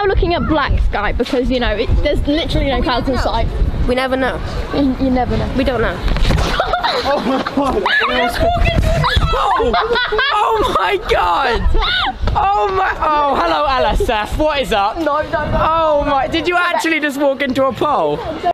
now looking at black sky because, you know, there's literally no clouds in sight. We never know. You never know. We don't know. Oh my god! Oh my god! Oh my! Oh, hello, Alasaf. What is up? No. Oh my! Did you actually just walk into a pole?